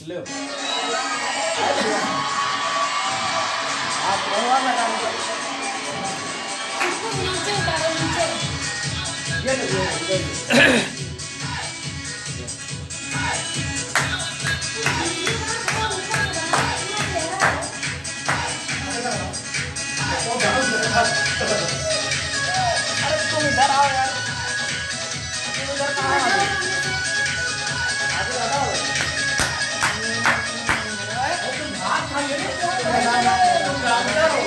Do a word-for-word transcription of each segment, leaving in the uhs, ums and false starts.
लो आप रहुआ में काम करो इसको नीचे उतारो नीचे ये लो ये लो अरे तुम इधर आओ यार तुम इधर कहाँ आ गए आगे लगाओ तुम भाग खाइए ना तुम डांसर हो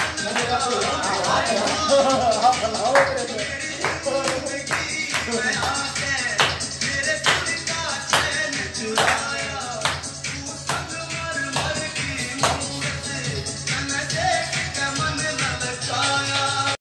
Hello.